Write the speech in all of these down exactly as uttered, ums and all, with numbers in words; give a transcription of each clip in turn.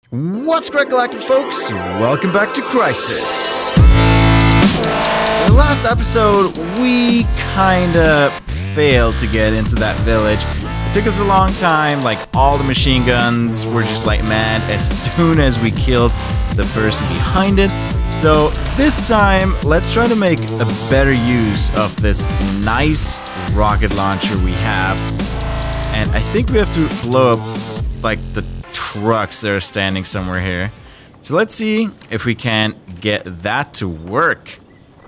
What's crack-a-lackin', folks? Welcome back to Crysis. In the last episode, we kinda failed to get into that village. It took us a long time, like all the machine guns were just like mad as soon as we killed the person behind it. So this time, let's try to make a better use of this nice rocket launcher we have. And I think we have to blow up like the trucks that are standing somewhere here. So let's see if we can get that to work.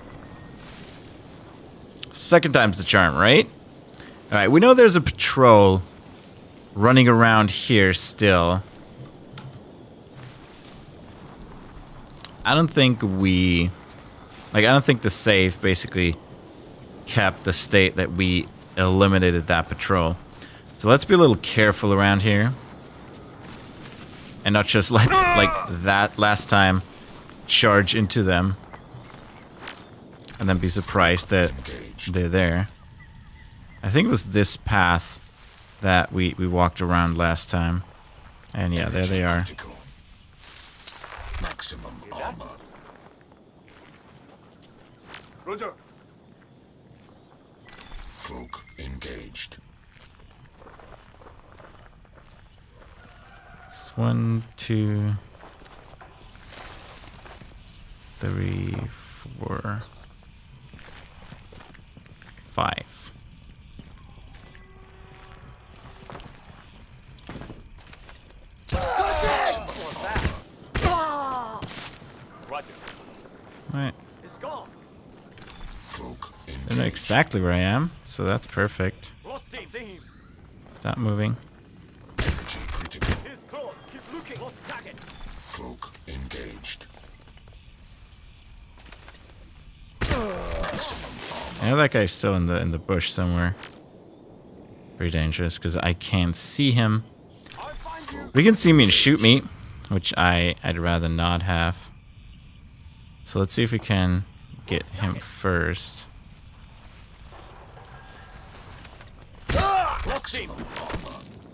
Second time's the charm, right? Alright, we know there's a patrol running around here still. I don't think we... Like, I don't think the save basically kept the state that we eliminated that patrol. So let's be a little careful around here. And not just like, like that last time, charge into them. And then be surprised that they're there. I think it was this path that we, we walked around last time. And yeah, there they are. Maximum armor. Roger. Cloak engaged. One, two, three, four, five. Right. I know exactly where I am, so that's perfect. Stop moving. Cloak engaged. I know that guy's still in the in the bush somewhere. Very dangerous because I can't see him. He can see me and shoot me, which I I'd rather not have. So let's see if we can get him first. Maximum armor.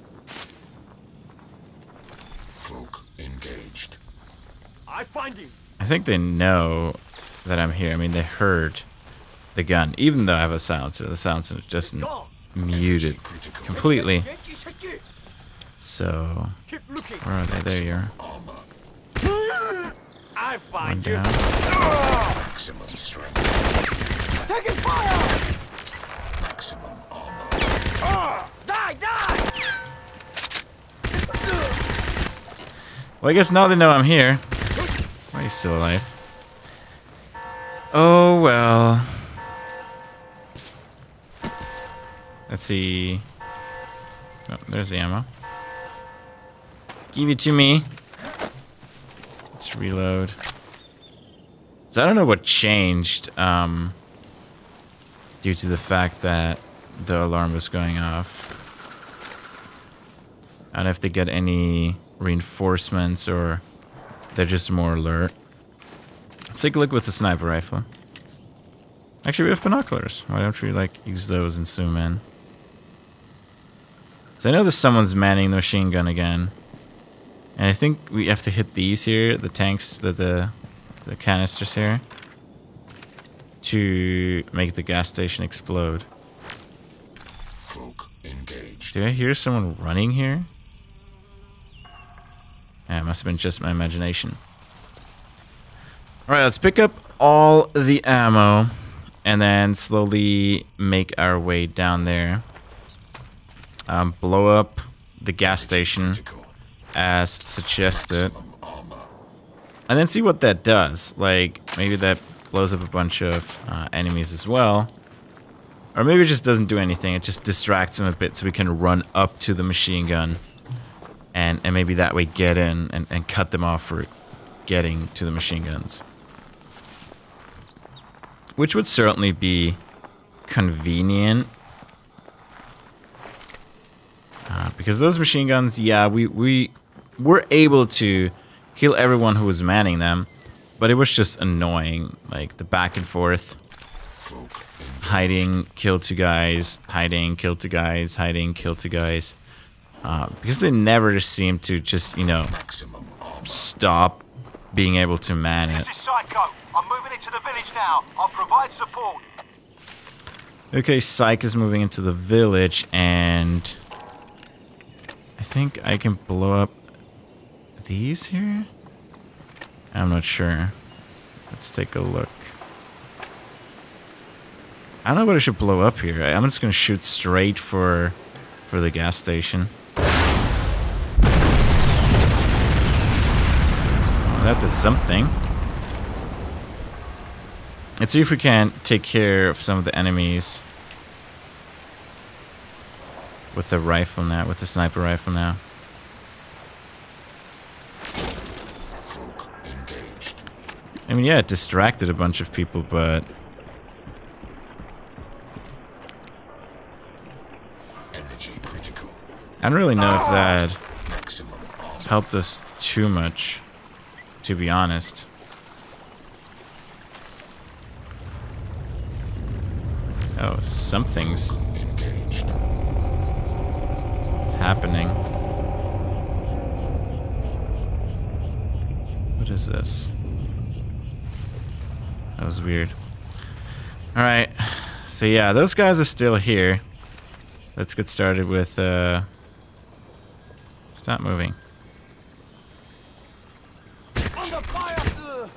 Cloak engaged. I find you. I think they know that I'm here. I mean, they heard the gun, even though I have a silencer. The silencer is just muted completely. So, where are they? There you are. I find One you. down. Maximum strength. Taking fire. Maximum armor. Die, die. Well, I guess now they know I'm here. Why are you still alive? Oh, well. Let's see. Oh, there's the ammo. Give it to me. Let's reload. So I don't know what changed um, due to the fact that the alarm was going off. I don't know if they get any reinforcements or they're just more alert. Let's take a look with the sniper rifle. Actually, we have binoculars. Why don't we like use those and zoom in? So I know there's someone's manning the machine gun again. And I think we have to hit these here, the tanks, the the, the canisters here, to make the gas station explode. Cloak engaged. Did I hear someone running here? Yeah, it must have been just my imagination. Alright, let's pick up all the ammo and then slowly make our way down there. Um, blow up the gas station as suggested. And then see what that does. Like, maybe that blows up a bunch of uh, enemies as well. Or maybe it just doesn't do anything. It just distracts them a bit so we can run up to the machine gun. And, and maybe that way get in and, and cut them off for getting to the machine guns. Which would certainly be convenient. Uh, because those machine guns, yeah, we, we were able to kill everyone who was manning them. But it was just annoying. Like, the back and forth. Hiding, kill two guys. Hiding, kill two guys. Hiding, kill two guys. Uh, because they never seem to just, you know, stop being able to man This it. is Psycho. I'm moving into the village now. I'll provide support. Okay, Psych is moving into the village, and I think I can blow up these here? I'm not sure. Let's take a look. I don't know what I should blow up here. I'm just gonna shoot straight for for the gas station. Oh, that did something. Let's see if we can take care of some of the enemies with the rifle now, with the sniper rifle now. I mean, yeah, it distracted a bunch of people, but Energy critical. I don't really know if that Maximum armor. helped us too much, to be honest. Oh, something's Engaged. happening. What is this? That was weird. Alright, so yeah, those guys are still here. Let's get started with, uh... stop moving. Under fire! Ugh.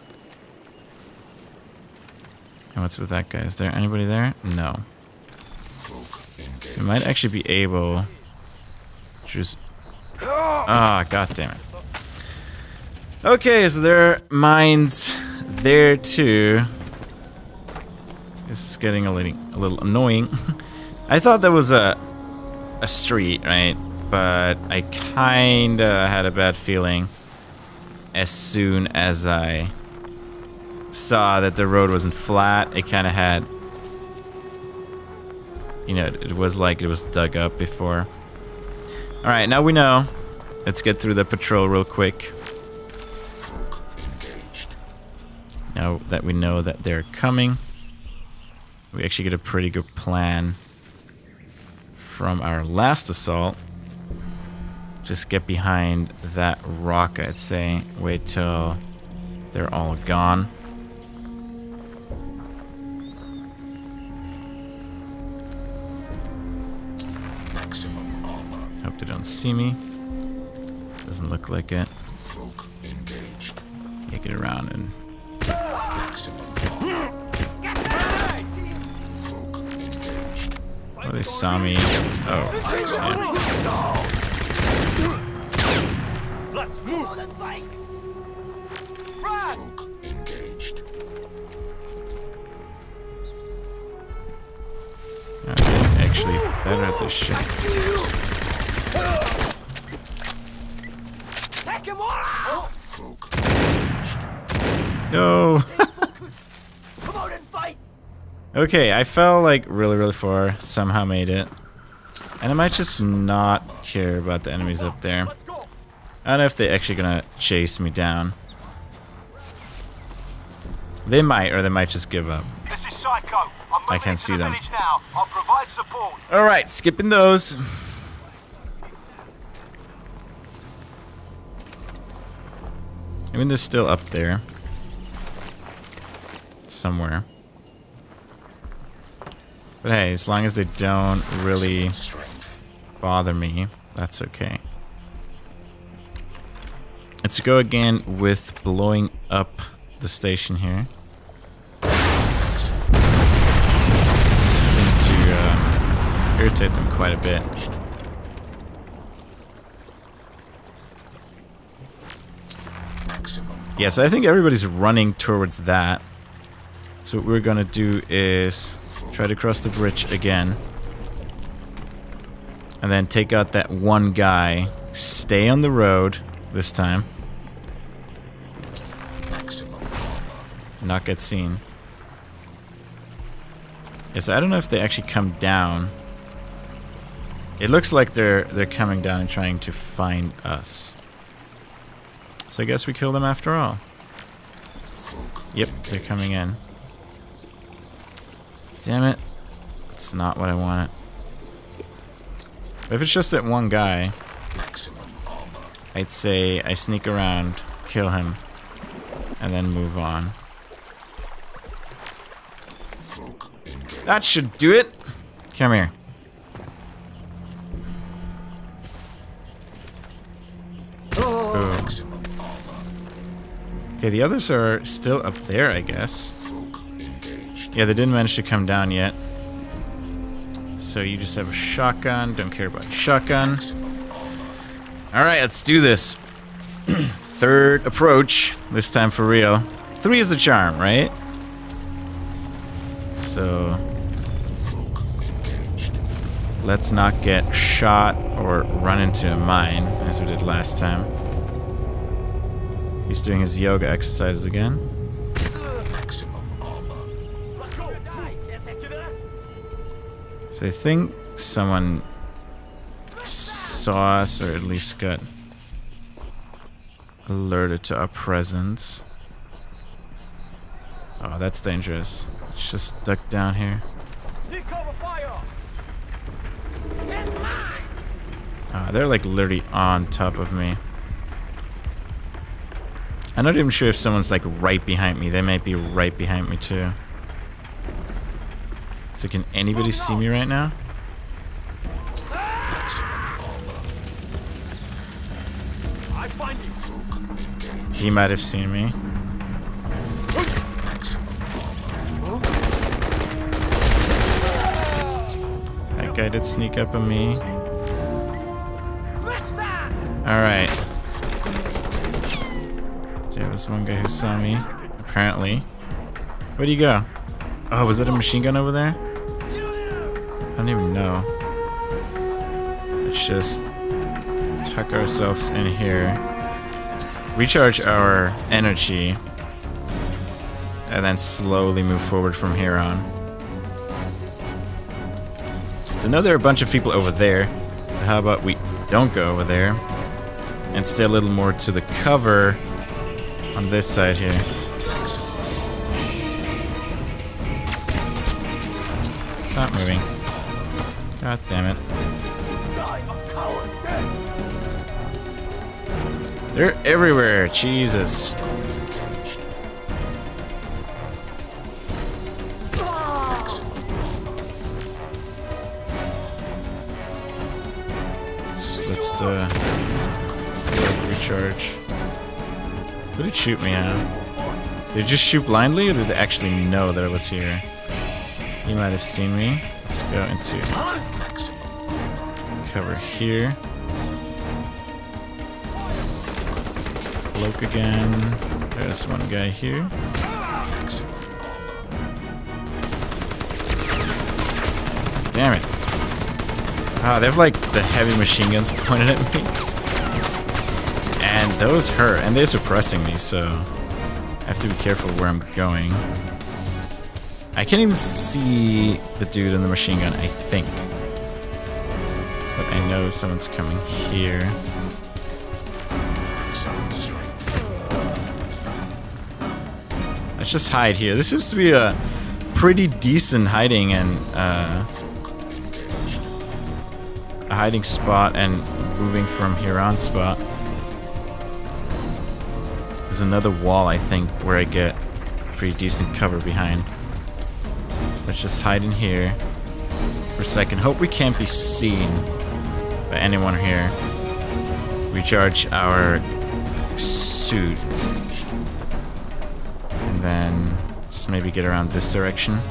And what's with that guy? Is there anybody there? No. Cloak engaged. So we might actually be able to just... Ah, god damn it. Okay, so there are mines there too. This is getting a little, a little annoying. I thought that was a a street, right? But I kinda had a bad feeling as soon as I saw that the road wasn't flat. It kind of had, you know, it was like it was dug up before. All right, now we know. Let's get through the patrol real quick. Cloak engaged. Now that we know that they're coming, we actually get a pretty good plan from our last assault. Just get behind that rock, I'd say. Wait till they're all gone. Maximum armor. Hope they don't see me. Doesn't look like it. Cloak engaged. Take it around and... Maximum armor. Get ready! Cloak engaged. Oh, they saw me. Oh, yeah. Let's move! Right! Cloak engaged. Okay, actually better at this shit. Take him all out! Cloak engaged. No! Come on and fight! Okay, I fell like really, really far. Somehow made it. And I might just not care about the enemies up there. Let's go! I don't know if they're actually gonna chase me down. They might, or they might just give up. This is Psycho. I'm moving I can't into see the them. village now. I'll provide support. Alright, skipping those. I mean, they're still up there. Somewhere. But hey, as long as they don't really Strength. bother me, that's okay. Let's go again with blowing up the station here. Seem to uh, irritate them quite a bit. Maximum. Yeah, so I think everybody's running towards that. So what we're gonna do is try to cross the bridge again. And then take out that one guy. Stay on the road this time. Maximum armor. Not get seen. Yeah, so I don't know if they actually come down. It looks like they're they're coming down and trying to find us. So I guess we kill them after all. Yep, they're coming in. Damn it. It's not what I wanted. But if it's just that one guy, Maximum armor. I'd say I sneak around kill him. And then move on. That should do it. Come here. Boom. Okay, the others are still up there, I guess. Yeah, they didn't manage to come down yet. So you just have a shotgun. Don't care about a shotgun. Alright, let's do this. Third approach. This time for real. Three is the charm, right? So let's not get shot or run into a mine as we did last time. He's doing his yoga exercises again. So I think someone saw us, or at least got alerted to our presence. Oh, that's dangerous. It's just stuck down here. Oh, they're like literally on top of me. I'm not even sure if someone's like right behind me. They might be right behind me too. So can anybody see me right now? He might have seen me. That guy did sneak up on me. Alright. There was one guy who saw me, apparently. Where'd he go? Oh, was that a machine gun over there? I don't even know. Let's just tuck ourselves in here. Recharge our energy. And then slowly move forward from here on. So I know there are a bunch of people over there. So how about we don't go over there and stay a little more to the cover on this side here. Stop moving. God damn it. They're everywhere, Jesus. Just let's uh recharge. Who did shoot me at? Did they just shoot blindly, or did they actually know that I was here? He might have seen me. Let's go into cover here. Cloak again. There's one guy here. Damn it. Ah, they have like the heavy machine guns pointed at me. And those hurt, and they're suppressing me, so I have to be careful where I'm going. I can't even see the dude in the machine gun, I think. But I know someone's coming here. Let's just hide here. This seems to be a pretty decent hiding and uh, a hiding spot and moving from here on spot. There's another wall, I think, where I get pretty decent cover behind. Let's just hide in here for a second. Hope we can't be seen by anyone here. Recharge our suit. And then just maybe get around this direction.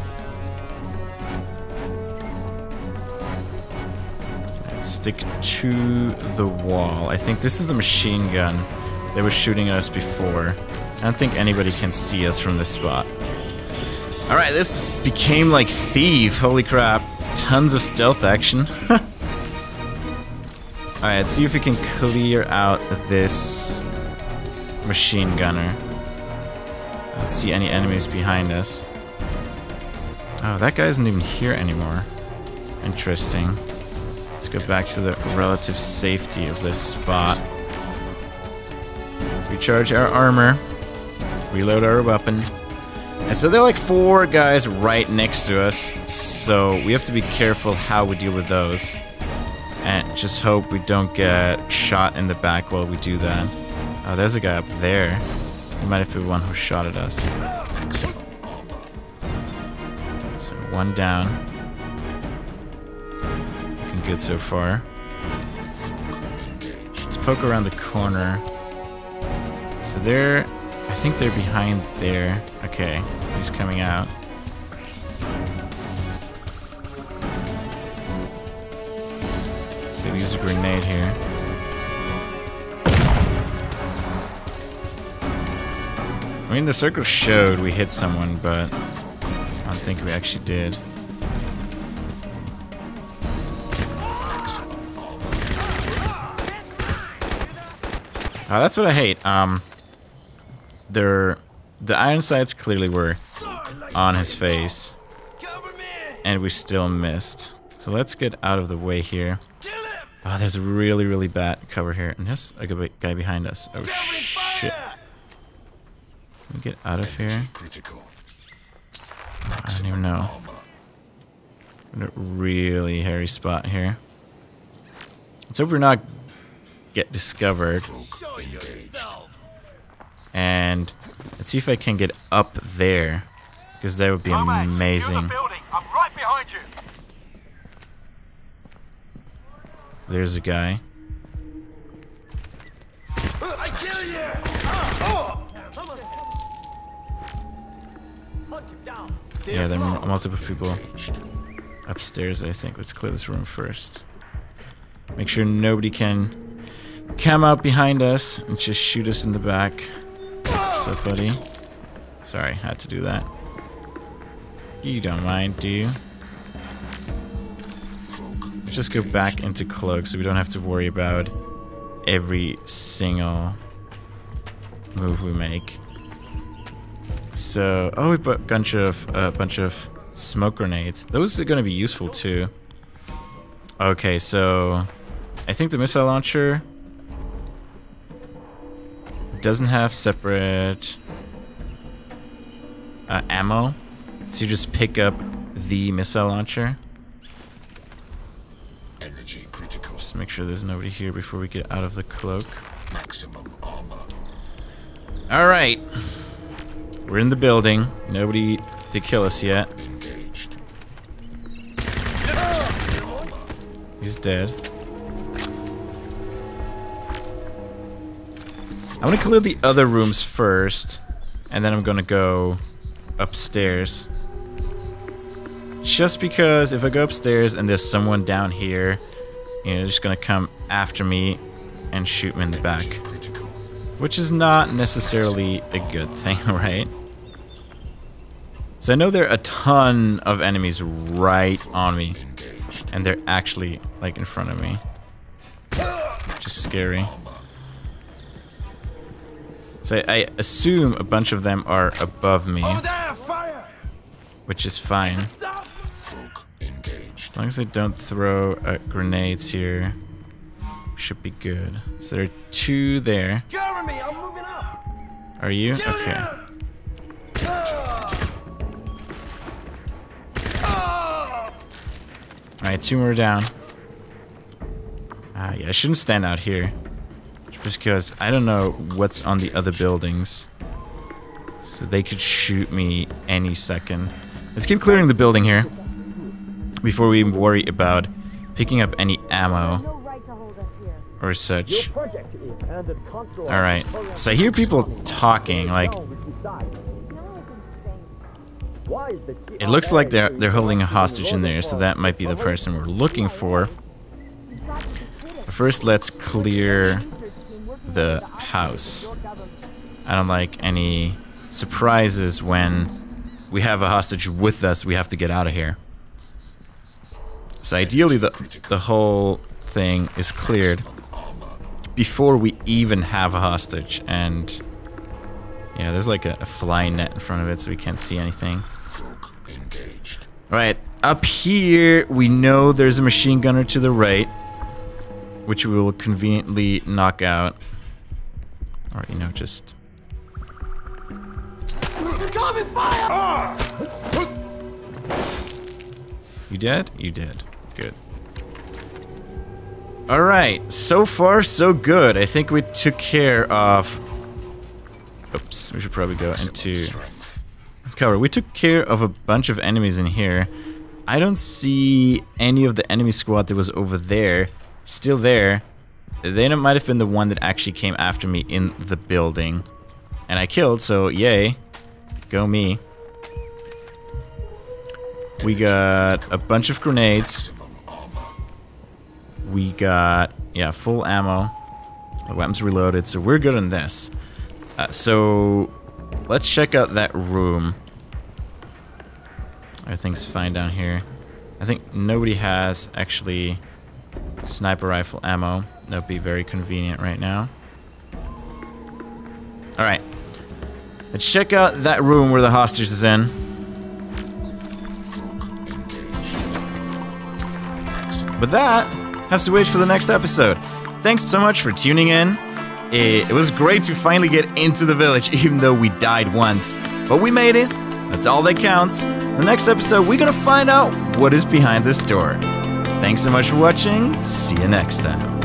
Let's stick to the wall. I think this is the machine gun that was shooting at us before. I don't think anybody can see us from this spot. Alright, this became like Thief. Holy crap. Tons of stealth action. Alright, let's see if we can clear out this machine gunner. I don't see any enemies behind us. Oh, that guy isn't even here anymore. Interesting. Let's go back to the relative safety of this spot. Recharge our armor. Reload our weapon. And so there are like four guys right next to us, so we have to be careful how we deal with those. And just hope we don't get shot in the back while we do that. Oh, there's a guy up there. He might have been the one who shot at us. So one down. Looking good so far. Let's poke around the corner. So they're... I think they're behind there. Okay, he's coming out. So use a grenade here. I mean, the circle showed we hit someone, but I don't think we actually did. Oh, that's what I hate. Um, they're, the iron sights clearly were on his face, and we still missed. So let's get out of the way here. Oh, there's a really, really bad cover here, and there's a guy behind us. Oh shit! Can we get out of here? Oh, I don't even know. In a really hairy spot here. Let's hope we're not get discovered. And let's see if I can get up there, because that would be amazing. I'm right behind you. There's a guy. I kill you! Yeah, there are multiple people upstairs, I think. Let's clear this room first. Make sure nobody can come out behind us and just shoot us in the back. What's up, buddy? Sorry, had to do that. You don't mind, do you? Just go back into cloak so we don't have to worry about every single move we make. So, oh, we put a bunch of a uh, bunch of smoke grenades. Those are going to be useful too. Okay, so I think the missile launcher doesn't have separate uh, ammo, so you just pick up the missile launcher. Just make sure there's nobody here before we get out of the cloak. Maximum armor. Alright. We're in the building. Nobody to kill us yet. Engaged. He's dead. I'm gonna clear the other rooms first, and then I'm gonna go upstairs. Just because if I go upstairs and there's someone down here, you know, they're just gonna come after me and shoot me in the back. Which is not necessarily a good thing, right? So I know there are a ton of enemies right on me, and they're actually like in front of me. Which is scary. So I, I assume a bunch of them are above me, which is fine. As long as they don't throw uh, grenades here, should be good. So there are two there. Jeremy, I'm moving up. Are you? Okay. Alright, two more down. Ah, yeah, I shouldn't stand out here. Just because I don't know what's on the other buildings. So they could shoot me any second. Let's keep clearing the building here before we worry about picking up any ammo or such. Alright, so I hear people talking, like... It looks like they're, they're holding a hostage in there, so that might be the person we're looking for. But first, let's clear the house. I don't like any surprises when we have a hostage with us, we have to get out of here. So ideally the, the whole thing is cleared before we even have a hostage, and yeah, there's like a, a fly net in front of it so we can't see anything. Right, up here we know there's a machine gunner to the right, which we will conveniently knock out. Or, you know, just... You dead? You did. Good. Alright, so far so good. I think we took care of... Oops, we should probably go into cover. We took care of a bunch of enemies in here. I don't see any of the enemy squad that was over there still there. They might have been the one that actually came after me in the building. And I killed, so yay. Go me. We got a bunch of grenades. We got, yeah, full ammo. The weapons reloaded, so we're good on this. Uh, so, let's check out that room. Everything's fine down here. I think nobody has, actually, sniper rifle ammo. That would be very convenient right now. Alright. Let's check out that room where the hostage is in. But that has to wait for the next episode. Thanks so much for tuning in. It, it was great to finally get into the village, even though we died once. But we made it. That's all that counts. In the next episode, we're gonna find out what is behind this door. Thanks so much for watching. See you next time.